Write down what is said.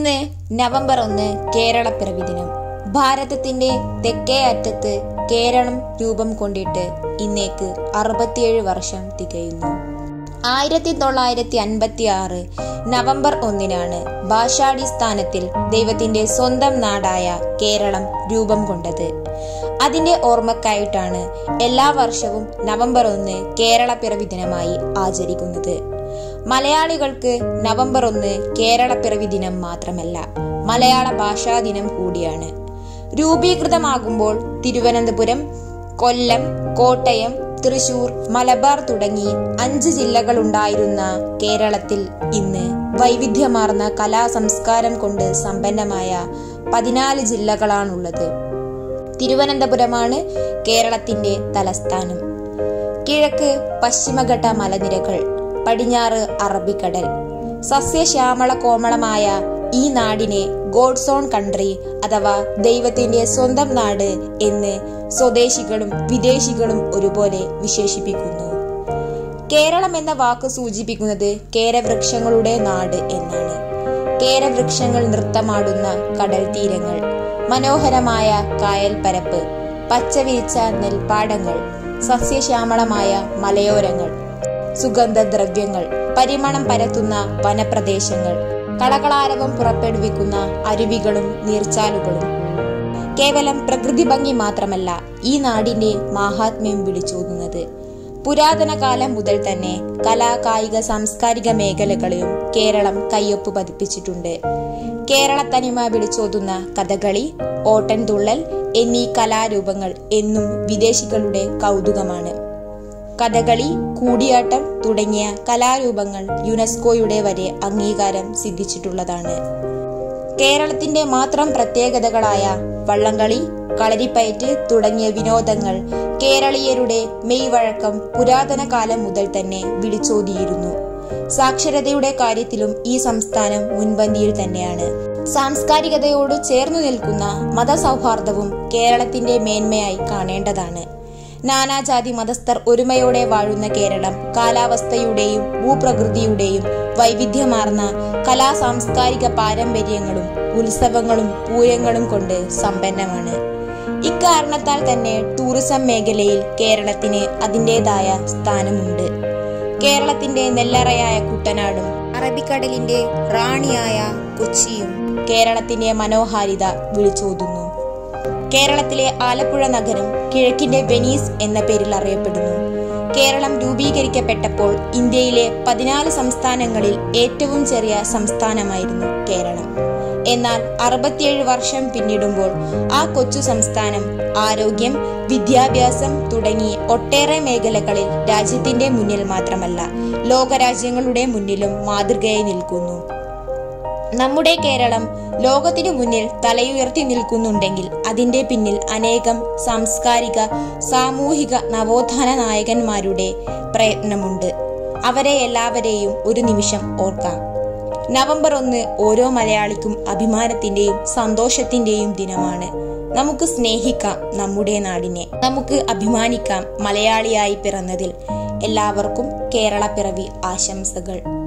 ഇന്ന് നവംബർ 1 കേരളപ്പിറവി ദിനം. ഭാരതത്തിന്റെ തെക്കേ അറ്റത്ത് കേരളം രൂപം കൊണ്ടിട്ട് ഇന്നേക്ക് 67 വർഷം തികയുന്നു. 1956 നവംബർ 1 ഭാഷാടിസ്ഥാനത്തിൽ ദൈവത്തിന്റെ സ്വന്തം നാടായ കേരളം രൂപം കൊണ്ടത്. അതിന്റെ ഓർമ്മക്കായിട്ടാണ് എല്ലാ വർഷവും നവംബർ 1 കേരളപ്പിറവി ദിനമായി ആചരിക്കുന്നത്. മലയാളികൾക്ക് നവംബർ 1 കേരളപ്പിറവി ദിനം മാത്രമല്ല, മലയാള ഭാഷാ ദിനം കൂടിയാണ്. രൂപീകൃതമാകുമ്പോൾ തിരുവനന്തപുരം, കൊല്ലം, കോട്ടയം, തൃശൂർ, മലബാർ തുടങ്ങി 5 ജില്ലകളുണ്ടായിരുന്ന കേരളത്തിൽ ഇന്ന് വൈവിധ്യമാർന്ന കലാ സംസ്കാരം കൊണ്ട് സമ്പന്നമായ 14 ജില്ലകളാണുള്ളത്. തിരുവനന്തപുരമാണ് കേരളത്തിന്റെ തലസ്ഥാനം. കിഴക്ക് പശ്ചിമഘട്ട മലനിരകൾ, പടിഞ്ഞാറ് അറബിക്കടൽ. സസ്യശ്യാമള കോമളമായ ഈ നാടിനെ ഗോഡ്സ് ഓൺ കൺട്രി അഥവാ ദൈവത്തിന്റെ സ്വന്തം നാട് എന്ന് സ്വദേശികളും വിദേശികളും ഒരുപോലെ വിശേഷിപ്പിക്കുന്നു. കേരളം എന്ന വാക്ക് സൂചിപ്പിക്കുന്നത് കേരവൃക്ഷങ്ങളുടെ നാട് എന്നാണ്. കേരവൃക്ഷങ്ങൾ നൃത്തമാടുന്ന കടൽ തീരങ്ങൾ, മനോഹരമായ കായൽ പരപ്പ്, പച്ചവിരിച്ച നെൽപ്പാടങ്ങൾ, സസ്യശ്യാമളമായ മലയോരങ്ങൾ, സുഗന്ധദ്രവ്യങ്ങൾ പരിമളം പരത്തുന്ന വനപ്രദേശങ്ങൾ, കളകളാരവം പുറപ്പെടുവിക്കുന്ന അരുവികളും നീർച്ചാലുകളും. കേവലം പ്രകൃതി ഭംഗി മാത്രമല്ല ഈ നാടിന്റെ മാഹാത്മ്യം വിളിച്ചോതുന്നത്. പുരാതന കാലം മുതൽ തന്നെ കലാ, കായിക, സാംസ്കാരിക മേഖലകളിലും കേരളം കയ്യൊപ്പ് പതിപ്പിച്ചിട്ടുണ്ട്. കേരള തനിമ വിളിച്ചോതുന്ന കഥകളി, ഓട്ടൻതുള്ളൽ എന്നീ കലാരൂപങ്ങൾ എന്നും വിദേശികളുടെ കൗതുകമാണ്. കഥകളി, കൂടിയാട്ടം തുടങ്ങിയ കലാരൂപങ്ങൾ യുനെസ്കോയുടെ വരെ അംഗീകാരം സിദ്ധിച്ചിട്ടുള്ളതാണ്. കേരളത്തിന്റെ മാത്രം പ്രത്യേകതകളായ വള്ളംകളി, കളരിപ്പയറ്റ് തുടങ്ങിയ വിനോദങ്ങൾ കേരളീയരുടെ മെയ്വഴക്കം പുരാതന കാലം മുതൽ തന്നെ വിളിച്ചോതിയിരുന്നു. സാക്ഷരതയുടെ കാര്യത്തിലും ഈ സംസ്ഥാനം മുൻപന്തിയിൽ തന്നെയാണ്. സാംസ്കാരികതയോട് ചേർന്നു നിൽക്കുന്ന മതസൗഹാർദ്ദവും കേരളത്തിന്റെ മേന്മയായി കാണേണ്ടതാണ്. നാനാജാതി മതസ്ഥർ ഒരുമയോടെ വാഴുന്ന കേരളം കാലാവസ്ഥയുടെയും ഭൂപ്രകൃതിയുടെയും വൈവിധ്യമാർന്ന കലാ സാംസ്കാരിക പാരമ്പര്യങ്ങളും ഉത്സവങ്ങളും പൂരങ്ങളും കൊണ്ട് സമ്പന്നമാണ്. ഇക്കാരണത്താൽ തന്നെ ടൂറിസം മേഖലയിൽ കേരളത്തിന് അതിൻ്റെതായ സ്ഥാനമുണ്ട്. കേരളത്തിന്റെ നെല്ലറയായ കുട്ടനാടും അറബിക്കടലിന്റെ റാണിയായ കൊച്ചിയും കേരളത്തിന്റെ മനോഹാരിത വിളിച്ചോതുന്നു. കേരളത്തിലെ ആലപ്പുഴ നഗരം കിഴക്കിന്റെ വെനീസ് എന്ന പേരിൽ അറിയപ്പെടുന്നു. കേരളം രൂപീകരിക്കപ്പെട്ടപ്പോൾ ഇന്ത്യയിലെ 14 സംസ്ഥാനങ്ങളിൽ ഏറ്റവും ചെറിയ സംസ്ഥാനമായിരുന്നു കേരളം. എന്നാൽ 67 വർഷം പിന്നിടുമ്പോൾ ആ കൊച്ചു സംസ്ഥാനം ആരോഗ്യം, വിദ്യാഭ്യാസം തുടങ്ങി ഒട്ടേറെ മേഖലകളിൽ രാജ്യത്തിന്റെ മുന്നിൽ മാത്രമല്ല ലോകരാജ്യങ്ങളുടെ മുന്നിലും മാതൃകയായി നിൽക്കുന്നു. നമ്മുടെ കേരളം ലോകത്തിനു മുന്നിൽ തലയുയർത്തി നിൽക്കുന്നുണ്ടെങ്കിൽ അതിന്റെ പിന്നിൽ അനേകം സാംസ്കാരിക, സാമൂഹിക നവോത്ഥാന നായകന്മാരുടെ പ്രയത്നമുണ്ട്. അവരെ എല്ലാവരെയും ഒരു നിമിഷം ഓർക്കാം. നവംബർ 1 ഓരോ മലയാളിക്കും അഭിമാനത്തിന്റെയും സന്തോഷത്തിന്റെയും ദിനമാണ്. നമുക്ക് സ്നേഹിക്കാം നമ്മുടെ നാടിനെ, നമുക്ക് അഭിമാനിക്കാം മലയാളിയായി പിറന്നതിൽ. എല്ലാവർക്കും കേരളപ്പിറവി ആശംസകൾ.